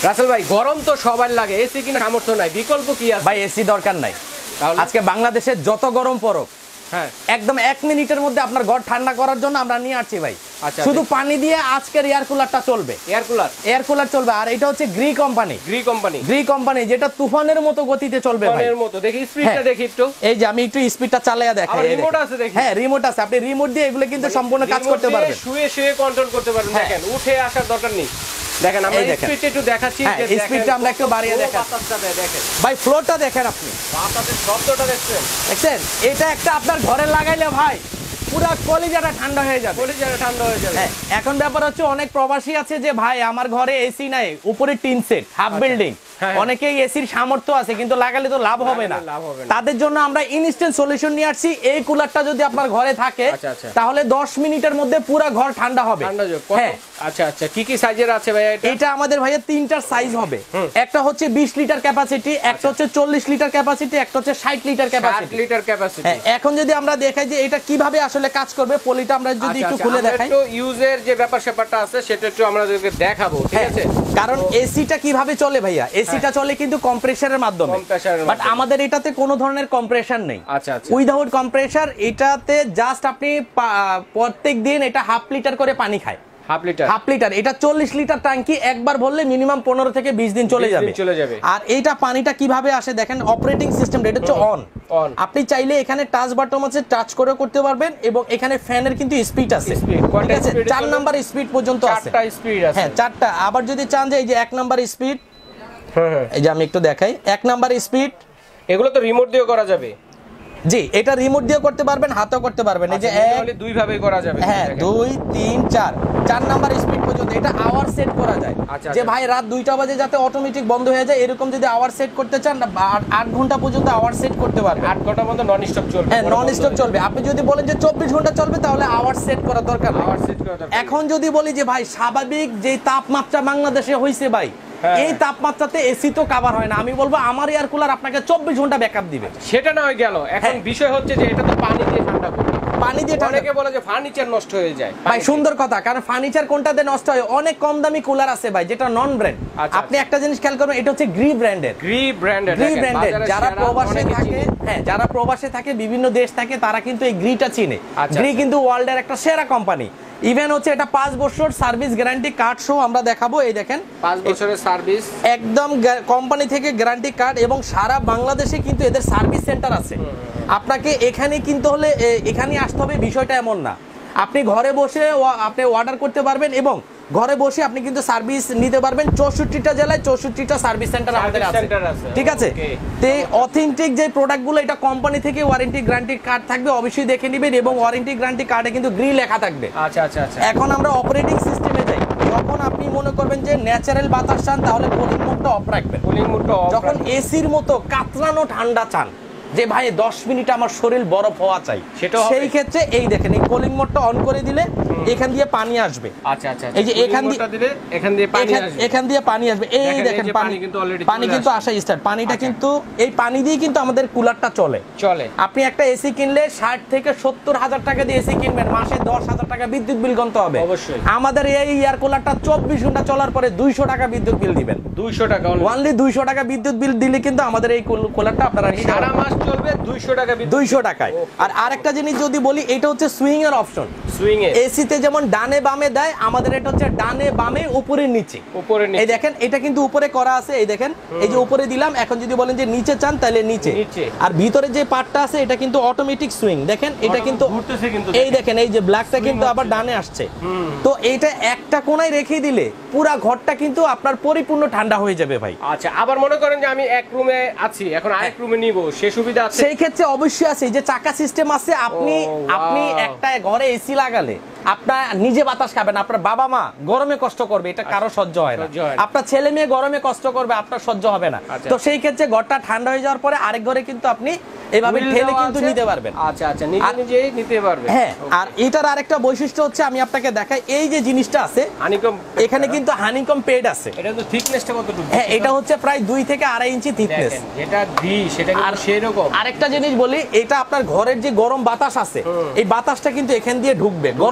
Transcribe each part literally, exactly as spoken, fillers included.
রাসেল ভাই গরম তো সবার লাগে, এসি কিনা সামর্থ্য নাই, বিকল্প কি আছে? ভাই এসি দরকার নাই, আজকে বাংলাদেশে যত গরম পড়ুক হ্যাঁ একদম এক মিনিটের মধ্যে আপনার ঘর ঠান্ডা করার জন্য আমরা নিয়ে আসছি ভাই। আচ্ছা, শুধু পানি দিয়ে আজকের এয়ার কুলারটা চলবে, এয়ার কুলার এয়ার কুলার চলবে। আর এটা হচ্ছে Gree company, Gree company Gree company যেটা তুফানের মতো গতিতে চলবে ভাই। তুফানের মতো। দেখি স্পিডটা হ্যাঁ। দেখি একটু। এই যে আমি একটু স্পিডটা চালায়া দেখাই। আবার রিমোট আছে দেখি। হ্যাঁ রিমোট আছে, আপনি রিমোট দিয়ে এগুলো কিন্তু সম্পূর্ণ কাজ করতে পারবেন, শুয়ে শুয়ে কন্ট্রোল করতে পারবেন। হ্যাঁ। দেখেন উঠে আসার দরকার নেই। দেখেন আমরা স্পিডটা একটু দেখাচ্ছি, হ্যাঁ স্পিডটা আমরা একটু বাড়িয়ে দেখাচ্ছি। বাতাসটা দেখেন ভাই ফ্লোরটা দেখেন, আপনি বাতাসের শব্দটা দেখছেন, দেখছেন? এটা একটা আপনার ঘরে লাগাইলে ভাই পুরো কলিজাটা ঠান্ডা হয়ে যাবে, কলিজাটা ঠান্ডা হয়ে যাবে। হ্যাঁ এখন ব্যাপার হচ্ছে অনেক প্রবাসী আছে যে ভাই আমার ঘরে এসি নাই, উপরে টিন সেট, হাফ বিল্ডিং, অনেকেই এসির সামর্থ্য আছে কিন্তু লাগালে তো লাভ হবে না, তাদের জন্য আমরা ইনস্ট্যান্ট সলিউশন নিয়ে আসছি। এই কুলারটা যদি আপনার ঘরে থাকে তাহলে দশ মিনিটের মধ্যে পুরো ঘর ঠান্ডা হবে। হ্যাঁ আচ্ছা আচ্ছা, কি কি সাইজের আছে ভাই এটা? এটা আমাদের ভাইয়া তিনটার সাইজ হবে, একটা হচ্ছে বিশ লিটার ক্যাপাসিটি, একটা হচ্ছে চল্লিশ লিটার ক্যাপাসিটি, একটা হচ্ছে ষাট লিটার ক্যাপাসিটি। ষাট লিটার ক্যাপাসিটি। হ্যাঁ এখন যদি আমরা দেখাই যে এটা কিভাবে আসলে কাজ করবে, পলিটা আমরা যদি একটু খুলে দেখাই, তো ইউজের যে ব্যাপার স্যাপারটা আছে সেটা একটু আমাদেরকে দেখাবো, ঠিক আছে? কারণ এসিটা কিভাবে চলে ভাইয়া, এসিটা চলে কিন্তু কম্প্রেসারের মাধ্যমে, বাট আমাদের এটাতে কোনো ধরনের কম্প্রেসার নেই। আচ্ছা আচ্ছা, উইদাউট কম্প্রেসার। এটাতে জাস্ট আপনি প্রত্যেক দিন এটা হাফ লিটার করে পানি খায়, হাফ লিটার হাফ লিটার। এটা চল্লিশ লিটার ট্যাঙ্কি, একবার ভরলে মিনিমাম পনেরো থেকে বিশ দিন চলে যাবে চলে যাবে। আর এইটা পানিটা কিভাবে আসে দেখেন, অপারেটিং সিস্টেমটা এটা হচ্ছে অন অন। আপনি চাইলে এখানে টাচ বাটন আছে, টাচ করে করতে পারবেন, এবং এখানে ফ্যানের কিন্তু স্পিড আছে, ঠিক আছে? চার নাম্বার স্পিড পর্যন্ত আছে, চারটা স্পিড আছে। হ্যাঁ চারটা। আবার যদি চান যে এই যে এক নাম্বার স্পিড, হ্যাঁ এই যে আমি একটু দেখাই, এক নাম্বার স্পিড, এগুলো তো রিমোট দিয়েও করা যাবে। জি এটা রিমোট দিয়ে করতে পারবেন, হাতেও করতে পারবেন। এই যে এক, দুই ভাবে করা যাবে। হ্যাঁ দুই তিন চার, চার নাম্বার স্পিড পর্যন্ত এটা আওয়ার সেট করা যায়, যে ভাই রাত দুইটা বাজে যাতে অটোমেটিক বন্ধ হয়ে যায়, এরকম যদি আওয়ার সেট করতে চান আট ঘন্টা পর্যন্ত আওয়ার সেট করতে পারবেন। আট ঘন্টা পর্যন্ত নন স্টপ চলবে। হ্যাঁ নন স্টপ চলবে। আপনি যদি বলেন যে চব্বিশ ঘন্টা চলবে তাহলে আওয়ার সেট করার দরকার নেই। আওয়ার সেট করা দরকার। এখন যদি বলি যে ভাই স্বাভাবিক যে তাপমাত্রা বাংলাদেশে হইছে ভাই, এই তাপমাত্রাতে এসি তো কভার হয় না, আমি বলবো আমার এয়ার কুলার আপনাকে চব্বিশ ঘন্টা ব্যাকআপ দিবে। সেটা না হয়ে গেল, এখন বিষয় হচ্ছে যে এটা তো পানি দিয়ে ঠান্ডা করবে, পানি দিয়ে অনেকে বলে যে ফার্নিচার নষ্ট হয়ে যায়। ভাই সুন্দর কথা, কারণ ফার্নিচার কোনটাতে নষ্ট হয়, অনেক কম দামি কুলার আছে ভাই যেটা নন ব্র্যান্ড। আপনি একটা জিনিস খেয়াল করবেন, এটা হচ্ছে গ্রি ব্র্যান্ডের, গ্রি ব্র্যান্ডের, গ্রি ব্র্যান্ডের। যারা প্রবাসে থাকে, হ্যাঁ যারা প্রবাসে থাকে বিভিন্ন দেশ থাকে, তারা কিন্তু এই গ্রিটা চিনে। গ্রি কিন্তু ওয়ার্ল্ডের একটা সেরা কোম্পানি। ইভেন হচ্ছে এটা পাঁচ বছর সার্ভিস গ্যারান্টি কার্ড সহ আমরা দেখাবো। এই দেখেন পাঁচ বছরের সার্ভিস, একদম কোম্পানি থেকে গ্যারান্টি কার্ড, এবং সারা বাংলাদেশে কিন্তু এদের সার্ভিস সেন্টার আছে। আপনাকে এখানে কিনতে হলে এখানে আসতে হবে, বিষয়টা এমন না। আপনি ঘরে বসে আপনি অর্ডার করতে পারবেন, এবং ঘরে বসে আপনি কিন্তু সার্ভিস নিতে পারবেন। চৌষট্টিটা জেলায় চৌষট্টিটা সার্ভিস সেন্টার আমাদের আছে, ঠিক আছে? তো অথেন্টিক যে প্রোডাক্টগুলো, এটা কোম্পানি থেকে ওয়ারেন্টি গ্যারান্টি কার্ড থাকবে, অবশ্যই দেখে নেবেন, এবং ওয়ারেন্টি গ্যারান্টি কার্ডে কিন্তু গ্রি লেখা থাকবে। আচ্ছা আচ্ছা আচ্ছা। এখন আমরা অপারেটিং সিস্টেমে যাই। যখন আপনি মনে করবেন যে ন্যাচারাল বাতাস চান তাহলে কুলিং মোডটা অফ রাখবেন। কুলিং মোডটা অফ। যখন এসির মতো কাতরানো ঠান্ডা চান, যে ভাই দশ মিনিট আমার শরীর বরফ হওয়া চাই, সেই ক্ষেত্রে এই দেখেন এই কুলিং মোডটা অন করে দিলে এখান দিয়ে পানি আসবে। আচ্ছা আচ্ছা, এই যে এখান দিয়ে দিলে এখান দিয়ে পানি আসবে, এখান দিয়ে পানি আসবে। এই দেখেন পানি কিন্তু অলরেডি পানি কিন্তু আসা স্টার্ট। পানিটা কিন্তু এই পানি দিয়ে কিন্তু আমাদের কুলারটা চলে চলে। আপনি একটা এসি কিনলে ষাট থেকে সত্তর হাজার টাকা দিয়ে এসি কিনবেন, মাসে দশ হাজার টাকা বিদ্যুৎ বিল গুনতে হবে। অবশ্যই। আমাদের এই এয়ার কুলারটা চব্বিশ ঘন্টা চলার পরে দুইশো টাকা বিদ্যুৎ বিল দিবেন। দুইশো টাকা অনলি দুইশো টাকা বিদ্যুৎ বিল দিলে কিন্তু আমাদের এই কুলারটা আপনারা সারা মাস চলবে দুইশো টাকা দুইশো টাকায়। আর আরেকটা জিনিস যদি বলি, এটা হচ্ছে সুইং এর অপশন। সুইং এ এসিতে যেমন ডানে বামে দেয়, আমাদের এটা হচ্ছে ডানে বামে উপরে নিচে। উপরে নিচে, এই দেখেন এটা কিন্তু উপরে করা আছে। এই দেখেন এই যে উপরে দিলাম, এখন যদি বলেন যে নিচে চান তাহলে নিচে। আর ভিতরে যে পার্টটা আছে এটা কিন্তু অটোমেটিক সুইং। দেখেন এটা কিন্তু ঘুরতেছে, কিন্তু এই দেখেন এই যে ব্ল্যাকটা কিন্তু আবার ডানে আসছে। তো এইটা একটা কোণায় রেখে দিলে পুরা ঘরটা কিন্তু আপনার পরিপূর্ণ ঠান্ডা হয়ে যাবে ভাই। আচ্ছা, আবার মনে করেন যে আমি এক রুমে আছি, এখন আরেক রুমে নিব, সে সুবিধা আছে? সেই ক্ষেত্রে অবশ্যই আছে, যে চাকা সিস্টেম আছে। আপনি আপনি একটা ঘরে এসি লাগালে আপনার নিজে বাতাস খাবেন, আপনার বাবা মা গরমে কষ্ট করবে, এটা কারো সহ্য হয় না। আপনার ছেলে মেয়ে গরমে কষ্ট করবে, আপনার সহ্য হবে না। তো সেই ক্ষেত্রে ঘরটা ঠান্ডা হয়ে যাওয়ার পরে আরেক ঘরে কিন্তু আপনি এভাবে ঠেলে কিন্তু নিতে পারবেন। আচ্ছা আচ্ছা, নিজে নিজেই নিতে পারবেন। হ্যাঁ, আর এটার আরেকটা বৈশিষ্ট্য হচ্ছে, আমি আপনাকে দেখাই, এই যে জিনিসটা আছে হানিকম, এখানে কিন্তু হানিকম পেড আছে। এটা তো থিকনেসটা কতটুকু? হ্যাঁ, এটা হচ্ছে প্রায় দুই থেকে আড়াই ইঞ্চি থিকনেস। যেটা গ্রি সেটা কিন্তু সেরকম। আরেকটা জিনিস বলি, এটা আপনার ঘরের যে গরম বাতাস আছে, এই বাতাসটা কিন্তু এখান দিয়ে ঢুকবে, গরম বাতাস।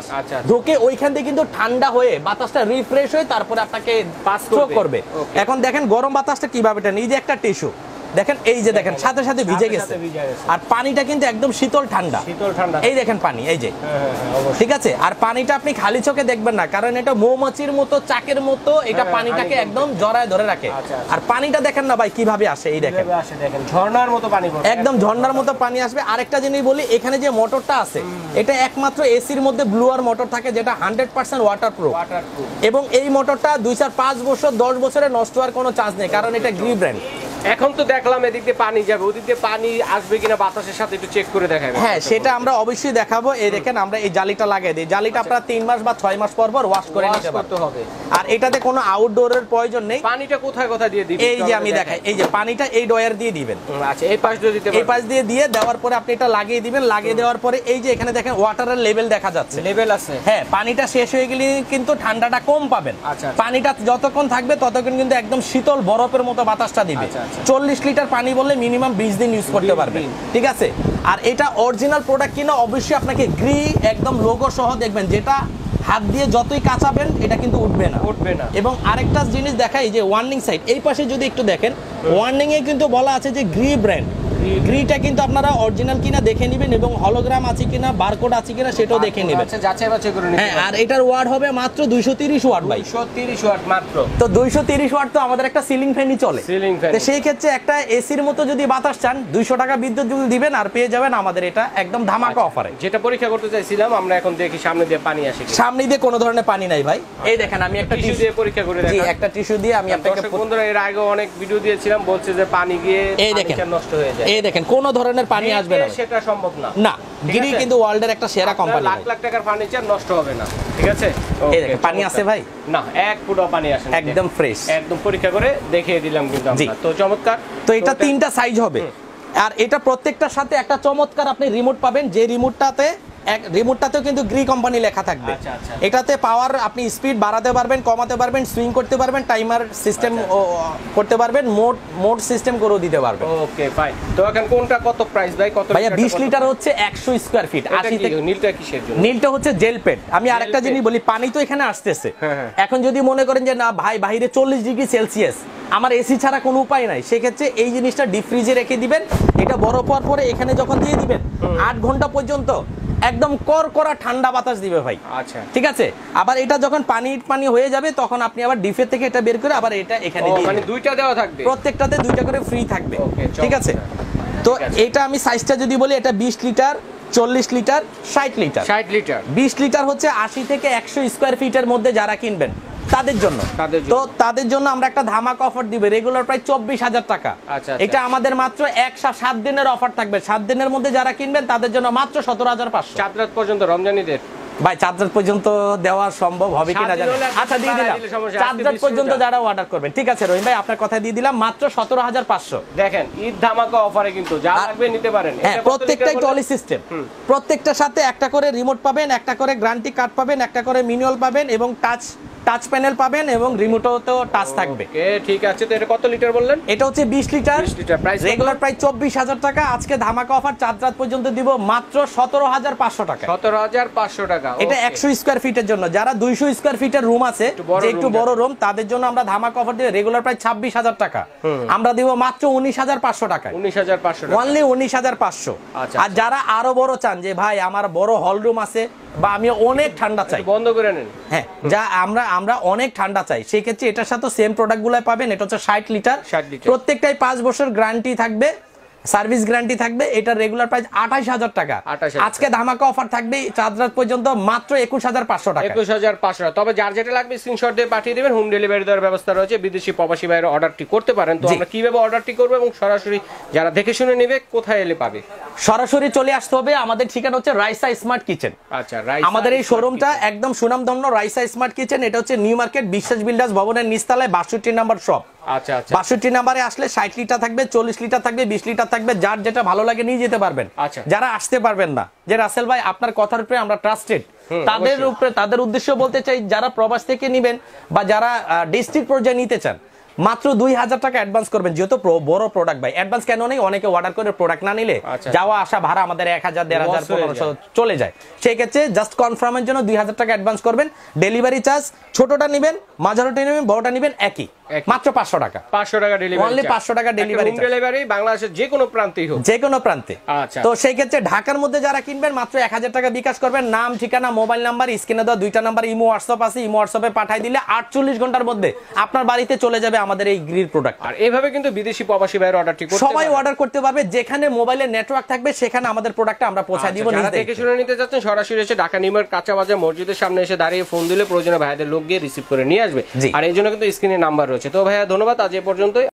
বাতাস, আচ্ছা, আচ্ছা। ঢুকে ওইখান থেকে কিন্তু ঠান্ডা হয়ে বাতাসটা রিফ্রেশ হয়ে তারপরে আপনাকে পাস করবে। এখন দেখেন গরম বাতাসটা কিভাবে টানে, এই যে একটা টিস্যু দেখেন, এই যে দেখেন সাথে সাথে ভিজে গেছে, আর পানিটা কিন্তু একদম শীতল ঠান্ডা, শীতল ঠান্ডা। এই দেখেন পানি, এই যে ঠিক আছে। আর পানিটা আপনি খালি চোখে দেখবেন না, কারণ এটা মৌমাছির মতো চাকের মতো এটা পানিটাকে একদম জড়ায় ধরে রাখে। আর পানিটা দেখেন না ভাই কিভাবে আসে, এই দেখেন ঝর্ণার মতো পানি, একদম ঝর্ণার মতো পানি আসবে। আরেকটা জিনিস বলি, এখানে যে মোটরটা আছে এটা একমাত্র এসির মধ্যে ব্লুয়ার মোটর থাকে, যেটা হান্ড্রেড পার্সেন্ট ওয়াটারপ্রুফ, এবং এই মোটরটা দুই চার পাঁচ বছর দশ বছরে নষ্ট হওয়ার কোনো চান্স নেই, কারণ এটা গ্রি ব্র্যান্ড। এখন তো দেখলাম এদিক দিয়ে পানি যাবে, ওদিক দিয়ে পানি আসবে কিনা বাতাসের সাথে একটু চেক করে দেখাবেন। হ্যাঁ, সেটা আমরা অবশ্যই দেখাবো। এই দেখেন আমরা এই জালিটা লাগিয়ে দিই, জালিটা আপনারা তিন মাস বা ছয় মাস পর পর ওয়াশ করে নিতে পারতে হবে। আর এটাতে কোনো আউটডোরের প্রয়োজন নেই। পানিটা কোথায় কোথায় দিয়ে দিবেন? এই যে আমি দেখাই, এই যে পানিটা এই ডয়ার দিয়ে দিবেন। আচ্ছা, এই পাশ দিয়ে দিতে পারবেন। এই পাশ দিয়ে দিয়ে দেওয়ার পরে আপনি এটা লাগিয়ে দিবেন। লাগিয়ে দেওয়ার পরে এই যে এখানে দেখেন ওয়াটারের লেভেল দেখা যাচ্ছে, লেভেল আছে। হ্যাঁ, পানিটা শেষ হয়ে গেলে কিন্তু ঠান্ডাটা কম পাবেন। পানিটা যতক্ষণ থাকবে ততক্ষণ কিন্তু একদম শীতল বরফের মতো বাতাসটা দিবে। চল্লিশ লিটার পানি বললে মিনিমাম বিশ দিন ইউজ করতে পারবেন, ঠিক আছে। আর এটা অরিজিনাল প্রোডাক্ট কিনা অবশ্যই আপনাকে গ্রি একদম লোগো সহ দেখবেন, যেটা হাত দিয়ে যতই কাচাবেন এটা কিন্তু উঠবে না, উঠবে না। এবং আরেকটা জিনিস দেখাই, যে ওয়ার্নিং সাইড এই পাশে যদি একটু দেখেন, ওয়ার্নিং এ কিন্তু বলা আছে যে গ্রি ব্র্যান্ড। গ্রিটা কিন্তু আপনারা অরিজিনাল কিনা দেখে নেবেন, এবং হলোগ্রাম আছে কিনা, বারকোড আছে কিনা সেটাও দেখে নেবেন। আচ্ছা, যাচাই বাছাই করে নিতে। হ্যাঁ, আর এটার ওয়াট হবে মাত্র দুইশো তিরিশ ওয়াট ভাই, দুইশো তিরিশ ওয়াট মাত্র। তো দুইশো তিরিশ ওয়াট তো আমাদের একটা সিলিং ফ্যানই চলে, সিলিং ফ্যান। তো সেই ক্ষেত্রে একটা এসির মতো যদি বাতাস চান দুইশো টাকা বিদ্যুৎ বিল দিবেন আর পেয়ে যাবেন আমাদের এটা একদম ধামাকা অফারে। যেটা পরীক্ষা করতে চাইছিলাম আমরা, এখন দেখি সামনে দিয়ে পানি আসে কিনা। সামনে দিয়ে কোনো ধরনের পানি নাই ভাই। এই দেখেন আমি একটা টিস্যু দিয়ে পরীক্ষা করে জি, দেখাই। একটা টিস্যু দিয়ে আমি আপনাকে দর্শক বন্ধুরা এর আগে অনেক ভিডিও দিয়েছিলাম, বলছে যে পানি গিয়ে এই দেখেন পানিটা নষ্ট হয়ে যায়। এই দেখেন কোনো ধরনের পানি আসবে না, সেটা সম্ভব না। না, গিরি কিন্তু ওয়ার্ল্ডের একটা সেরা কোম্পানি, লাখ লাখ টাকার ফার্নিচার নষ্ট হবে না, ঠিক আছে। এই দেখেন পানি আছে ভাই, না এক ফুটও পানি আসে না, একদম ফ্রেশ, একদম পরীক্ষা করে দেখিয়ে দিলাম কিন্তু আমরা। তো চমৎকার। তো এটা তিনটা সাইজ হবে, আর এটা প্রত্যেকটার সাথে একটা চমৎকার আপনি রিমোট পাবেন, যে রিমোটটাতে এক রিমোটটাতেও কিন্তু গ্রি কোম্পানি লেখা থাকবে। এটাতে পাওয়ার আপনি স্পিড বাড়াতে পারবেন, কমাতে পারবেন, সুইং করতে পারবেন, টাইমার সিস্টেম করতে পারবেন, মোড মোড সিস্টেম করেও দিতে পারবেন। Okay fine. তো এখন কোনটা কত প্রাইস ভাই? কত ভাইয়া? বিশ লিটার হচ্ছে একশো স্কয়ার ফিট, আশি থেকে। নীলটা কিসের জন্য? নীলটা হচ্ছে জেল পেট। আমি আরেকটা জিনিস বলি, পানি তো এখানে আসতেছে, এখন যদি মনে করেন যে না ভাই বাইরে চল্লিশ ডিগ্রি সেলসিয়াস, আমার এসি ছাড়া কোনো উপায় নাই, সেক্ষেত্রে এই জিনিসটা ডিপ ফ্রিজে রেখে দিবেন। এটা বরফ হওয়ার পরে এখানে যখন দিয়ে দিবেন আট ঘন্টা পর্যন্ত একদম করকরা ঠান্ডা বাতাস দিবে ভাই। আচ্ছা, ঠিক আছে। আবার এটা যখন পানি পানি হয়ে যাবে তখন আপনি আবার ডিপের থেকে এটা বের করে আবার এটা এখানে দিয়ে, মানে দুইটা দেওয়া থাকবে, প্রত্যেকটাতে দুইটা করে ফ্রি থাকবে, ঠিক আছে। তো এটা আমি সাইজটা যদি বলি, এটা বিশ লিটার, চল্লিশ লিটার, ষাট লিটার। ষাট লিটার। বিশ লিটার হচ্ছে আশি থেকে একশো স্কয়ার ফিটের মধ্যে যারা কিনবেন তাদের জন্য। তো তাদের জন্য আমরা একটা ধামাকা অফার দিব, রেগুলার প্রাইস চব্বিশ হাজার টাকা। এটা আমাদের মাত্র এক সাত দিনের অফার থাকবে, সাত দিনের মধ্যে যারা কিনবেন তাদের জন্য মাত্র সতেরো হাজার পাঁচশো। চাঁদ রাত পর্যন্ত রমজানিদের ভাই, চাঁদ রাত পর্যন্ত দেওয়া সম্ভব হবে কিনা জানি। আচ্ছা, দিয়ে দিলাম চাঁদ রাত পর্যন্ত যারা অর্ডার করবেন, ঠিক আছে রহিম ভাই আপনার কথা দিয়ে দিলাম মাত্র সতেরো হাজার পাঁচশো। দেখেন ঈদ ধামাকা অফারে কিন্তু যা লাগবে নিতে পারেন। হ্যাঁ, প্রত্যেকটাই টলি সিস্টেম, প্রত্যেকটার সাথে একটা করে রিমোট পাবেন, একটা করে গ্যারান্টি কার্ড পাবেন, একটা করে ম্যানুয়াল পাবেন, এবং টাচ টাচ প্যানেল পাবেন, এবং রিমোটও টাচ থাকবে। ওকে, ঠিক আছে। তো এটা কত লিটার বললেন? এটা হচ্ছে বিশ লিটার, বিশ লিটার। প্রাইস রেগুলার প্রাইস চব্বিশ হাজার টাকা, আজকে ধামাকা অফার চাঁদ রাত পর্যন্ত দিব মাত্র সতেরো হাজার পাঁচশো টাকা। সতেরো হাজার পাঁচশো টাকা। এটা একশো স্কয়ার ফিটের জন্য, যারা দুইশো স্কয়ার ফিটের রুম আছে, যে একটু বড় রুম, তাদের জন্য আমরা ধামাকা অফার দিব, রেগুলার প্রাইস ছাব্বিশ হাজার টাকা, আমরা দিব মাত্র উনিশ হাজার পাঁচশো টাকা। উনিশ হাজার পাঁচশো টাকা, অনলি উনিশ হাজার পাঁচশো। আর যারা আরো বড় চান, যে ভাই আমার বড় হল রুম আছে বা আমি অনেক ঠান্ডা চাই, বন্ধ করে নেন। হ্যাঁ, যা আমরা আমরা অনেক ঠান্ডা চাই, সেই ক্ষেত্রে এটার সাথে সেম প্রোডাক্ট গুলো পাবেন। এটা হচ্ছে ষাট লিটার, প্রত্যেকটাই পাঁচ বছর গ্যারান্টি থাকবে, সার্ভিস গ্যারান্টি থাকবে। এটা রেগুলার প্রাইস আঠাশ হাজার টাকা, আজকে ধামাকা অফার থাকবে চাঁদ রাত পর্যন্ত মাত্র একুশ হাজার পাঁচশো টাকা। একুশ হাজার পাঁচশো টাকা। তবে যার যেটা লাগবে স্ক্রিনশট দিয়ে পাঠিয়ে দিবেন, হোম ডেলিভারি দেওয়ার ব্যবস্থা রয়েছে, বিদেশি প্রবাসী ভাইয়েরা অর্ডারটি করতে পারেন। তো আমরা কিভাবে অর্ডারটি করবো এবং সরাসরি যারা দেখে শুনে নেবে কোথায় এলে পাবে? সরাসরি চলে আসতে হবে, আমাদের ঠিকানা হচ্ছে রাইসা স্মার্ট কিচেন। আচ্ছা, আমাদের এই শোরুমটা একদম সুনামধন্য রাইসা স্মার্ট কিচেন, এটা হচ্ছে নিউ মার্কেট বিশ্বাস বিল্ডার্স ভবনের নিচতলায় বাষট্টি নাম্বার শপ। আচ্ছা আচ্ছা, বাষট্টি নাম্বারে আসলে ষাট লিটার থাকবে, চল্লিশ লিটার থাকবে, বিশ লিটার থাকবে, যার যেটা ভালো লাগে নিয়ে যেতে পারবেন। আচ্ছা, যারা আসতে পারবেন না, যে রাসেল ভাই আপনার কথার উপরে আমরা ট্রাস্টেড, তাদের উপরে তাদের উদ্দেশ্য বলতে চাই, যারা প্রবাস থেকে নেবেন বা যারা ডিস্ট্রিক্ট পর্যায়ে নিতে চান, মাত্র দুই হাজার টাকা অ্যাডভান্স করবেন, যেহেতু pro- বড় প্রোডাক্ট ভাই। অ্যাডভান্স কেন নেই, অনেকে অর্ডার করে প্রোডাক্ট না নিলে আচ্ছা। যাওয়া আসা ভাড়া আমাদের এক হাজার দেড় হাজার Loss হয়ে পনেরোশো চলে যায়। সেই ক্ষেত্রে জাস্ট কনফার্মের জন্য দুই হাজার টাকা অ্যাডভান্স করবেন। ডেলিভারি চার্জ ছোটটা নেবেন, মাঝারিটা নেবেন, বড়টা নেবেন একই, একই। মাত্র পাঁচশো টাকা। পাঁচশো টাকা ডেলিভারি Only পাঁচশো টাকা delivery হোম charge। ডেলিভারি বাংলাদেশের যে কোনো প্রান্তেই হোক। যে কোনো প্রান্তে। আচ্ছা। তো সেই ক্ষেত্রে ঢাকার মধ্যে যারা কিনবেন মাত্র এক হাজার টাকা বিকাশ করবেন, নাম ঠিকানা মোবাইল নাম্বার স্ক্রিনে দেওয়া দুইটা নাম্বার, ইমো হোয়াটসঅ্যাপ আছে, ইমো হোয়াটসঅ্যাপে পাঠিয়ে দিলে আটচল্লিশ ঘন্টার মধ্যে আপনার বাড়িতে চলে যাবে আমাদের এই গ্রিল প্রোডাক্ট। আর এইভাবে কিন্তু বিদেশি প্রবাসী ভাইয়ের অর্ডারটি করতে সবাই পারবে। অর্ডার করতে পারবে, যেখানে মোবাইলের নেটওয়ার্ক থাকবে সেখানে আমাদের প্রোডাক্টটা আমরা পৌঁছে দিব। আচ্ছা, যারা দেখে শুনে নিতে চাচ্ছেন সরাসরি এসে ঢাকা নিউমার্কেট কাঁচা বাজার মসজিদের সামনে এসে দাঁড়িয়ে ফোন দিলে প্রয়োজনে ভাইয়াদের লোক গিয়ে রিসিভ করে নিয়ে আসবে। জি। আর এই জন্য কিন্তু স্ক্রিনে নাম্বার রয়েছে। তো ভাইয়া ধন্যবাদ, আজ এ পর্যন্তই।